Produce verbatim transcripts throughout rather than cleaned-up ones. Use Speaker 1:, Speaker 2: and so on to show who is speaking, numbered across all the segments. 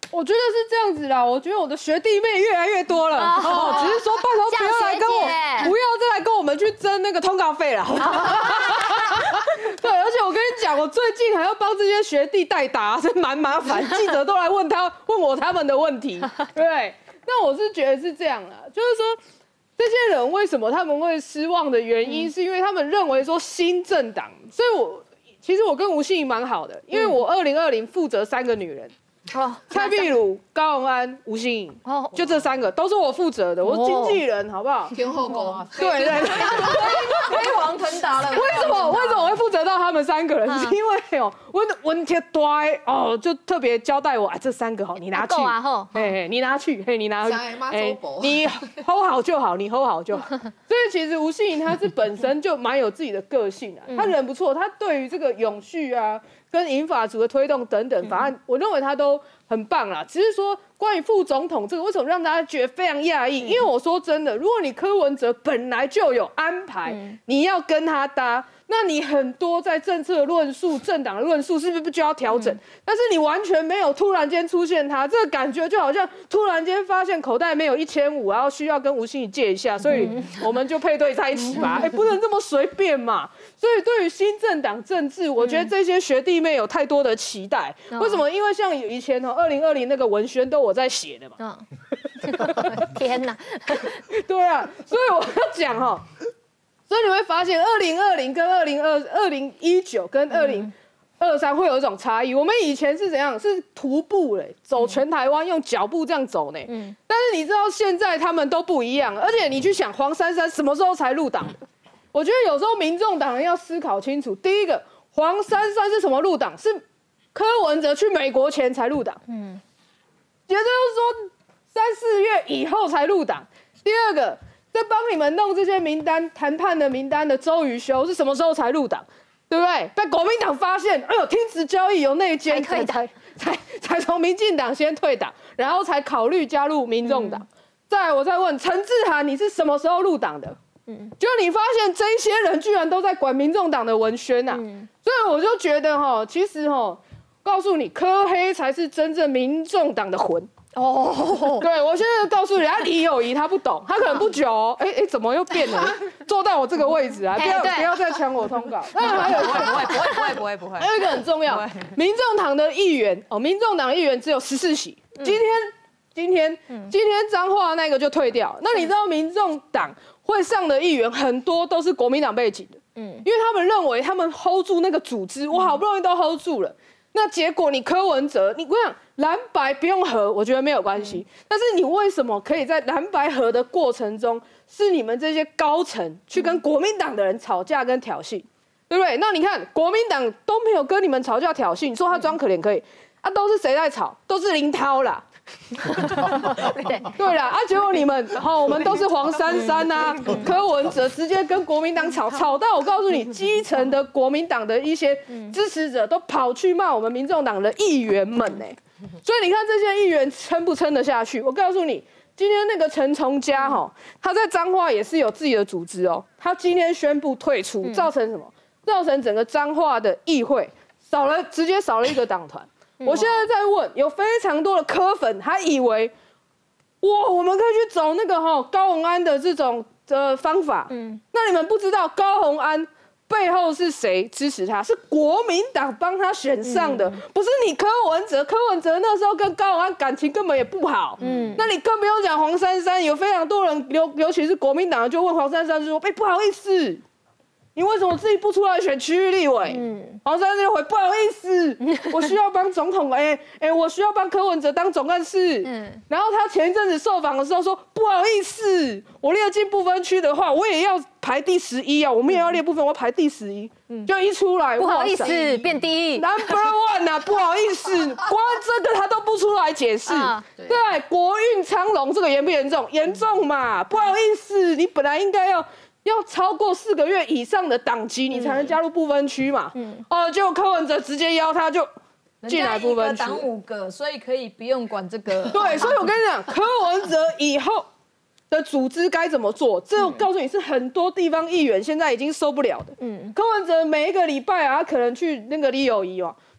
Speaker 1: 我觉得是这样子啦，我觉得我的学弟妹越来越多了，哦，哦只是说拜托不要来跟我，不要再来跟我们去争那个通告费了。对，而且我跟你讲，我最近还要帮这些学弟代答，是蛮麻烦，记者都来问他问我他们的问题，对。那我是觉得是这样啦，就是说这些人为什么他们会失望的原因，是因为他们认为说新政党，所以我其实我跟吴欣颖蛮好的，因为我二零二零负责三个女人。哦，蔡壁如、高虹安、吴欣颖，哦，就这三个都是我负责的，我是经纪人，好不好？
Speaker 2: 天后宫，
Speaker 1: 对对对，
Speaker 2: 飞黄腾达了。
Speaker 1: 为什么？为什么我会负责到他们三个人？是因为哦，温温铁呆哦，就特别交代我，啊，这三个哦，你拿去，嘿嘿，你拿去，嘿，你拿去，哎，你 hold 好就好，你 hold 好就好。所以其实吴欣颖她是本身就蛮有自己的个性啊，她人不错，她对于这个永续啊。跟银法族的推动等等法案，我认为他都很棒啦。只是说关于副总统这个，为什么让大家觉得非常讶异？因为我说真的，如果你柯文哲本来就有安排，你要跟他搭，那你很多在政策论述、政党的论述，是不是就要调整？但是你完全没有突然间出现他，这个感觉就好像突然间发现口袋没有一千五，然后需要跟吴欣颖借一下，所以我们就配对在一起吧。哎，不能这么随便嘛。所以对于新政党政治，我觉得这些学弟妹有太多的期待。嗯、为什么？因为像以前哦，二零二零那个文宣都我在写的嘛。
Speaker 3: 嗯、天哪！
Speaker 1: 对啊，所以我要讲哈，所以你会发现二零二零跟二零二二零一九跟二零二三会有一种差异。我们以前是怎样？是徒步嘞，走全台湾，用脚步这样走呢。嗯。但是你知道现在他们都不一样，而且你去想黄珊珊什么时候才入党的？我觉得有时候民众党人要思考清楚。第一个，黄珊珊是什么入党？是柯文哲去美国前才入党，嗯，也就是说三四月以后才入党。第二个，在帮你们弄这些名单谈判的名单的周瑜修是什么时候才入党？对不对？被国民党发现，哎呦，停止交易有内奸，才才才才从民进党先退党，然后才考虑加入民众党。嗯、再来，我再问陈志涵，你是什么时候入党的？嗯，就你发现这些人居然都在管民众党的文宣呐、啊，嗯、所以我就觉得哈，其实哈，告诉你，柯黑才是真正民众党的魂哦。对，我现在告诉你，他李友仪他不懂，他可能不久、哦，哎、欸、哎，怎么又变了？坐到我这个位置啊，不要不要再抢我通告。那还有
Speaker 2: 不会不会不会不会不会不会，
Speaker 1: 还有一个很重要，民众党的议员哦，民众党的议员只有十四席，今天。今天，今天彰化那个就退掉。那你知道民众党会上的议员很多都是国民党背景的，嗯，因为他们认为他们 hold 住那个组织，我好不容易都 hold 住了。那结果你柯文哲，你我想蓝白不用合，我觉得没有关系。但是你为什么可以在蓝白合的过程中，是你们这些高层去跟国民党的人吵架跟挑衅，对不对？那你看国民党都没有跟你们吵架挑衅，你说他装可怜可以啊？都是谁在吵？都是林涛啦。对对啦，啊，结果你们好、哦，我们都是黄珊珊啊、柯文哲直接跟国民党吵，吵到我告诉你，基层的国民党的一些支持者都跑去骂我们民众党的议员们呢。所以你看这些议员撑不撑得下去？我告诉你，今天那个陈崇嘉哈，他在彰化也是有自己的组织哦，他今天宣布退出，造成什么？造成整个彰化的议会少了，直接少了一个党团。我现在在问，有非常多的柯粉，他以为，哇，我们可以去走那个哈、哦、高虹安的这种的方法。嗯，那你们不知道高虹安背后是谁支持他？是国民党帮他选上的，嗯、不是你柯文哲。柯文哲那时候跟高虹安感情根本也不好。嗯，那你更不用讲黄珊珊，有非常多人，尤尤其是国民党就问黄珊珊说，哎、欸，不好意思。你为什么自己不出来选区域立委？嗯，黄珊珊回不好意思，我需要帮总统，哎、欸、哎、欸，我需要帮柯文哲当总干事。嗯，然后他前一阵子受访的时候说，不好意思，我列进不分区的话，我也要排第十一啊，我们也要列不分，我排第十一。嗯，就一出来，
Speaker 3: 不好意思，变第一
Speaker 1: ，Number One 啊，不好意思，光这个他都不出来解释。啊、对，对，国运昌隆这个严不严重？严重嘛，不好意思，你本来应该要。要超过四个月以上的党籍，你才能加入不分区嘛。嗯，哦，结果柯文哲直接邀他就进来不分区。
Speaker 2: 党五个，所以可以不用管这个。
Speaker 1: 对，所以我跟你讲，柯文哲以后的组织该怎么做，这我告诉你是很多地方议员现在已经受不了的。嗯，柯文哲每一个礼拜啊，他可能去那个李友仪哦，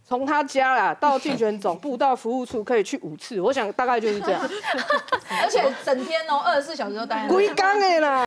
Speaker 1: 从他家啦到竞选总部到服务处可以去五次，我想大概就是这样。
Speaker 2: 而且整天哦，二十四小时都待在那里。
Speaker 1: 规工的啦。